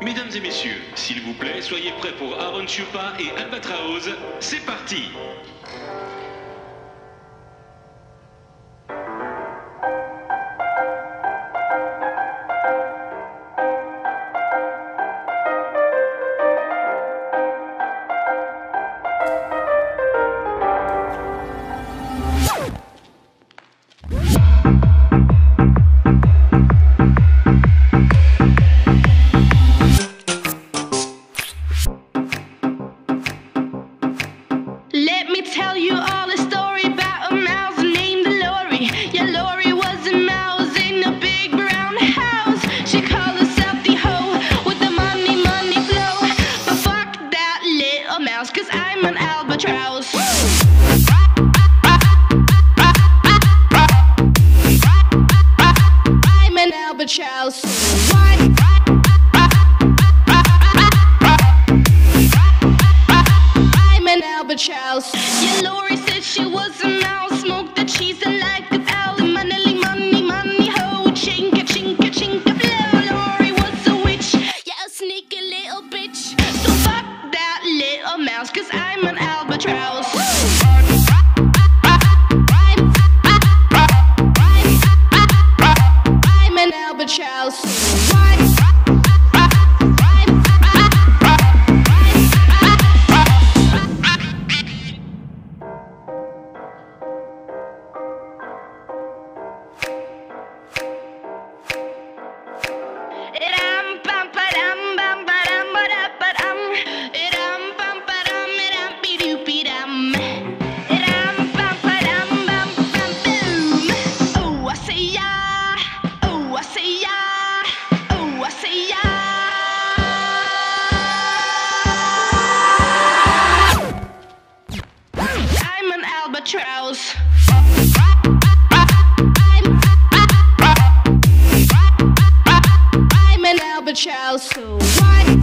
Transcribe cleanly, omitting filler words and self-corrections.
Mesdames et messieurs, s'il vous plaît, soyez prêts pour AronChupa et Albatraoz. C'est parti! Let me tell you all a story about a mouse named Lori. Yeah, Lori was a mouse in a big brown house. She called herself the hoe with the money, money flow. But fuck that little mouse, 'cause I'm an albatross. I'm an albatross. Albatross. Yeah, Lori said she was a mouse, smoked the cheese and like a owl. Money, money, money, ho, chinka, chinka, chinka, blow. Lori was a witch, yeah, a sneaky little bitch. So fuck that little mouse, 'cause I'm an albatross. I'm an albatross. Albatraoz. I'm an albatross. So why?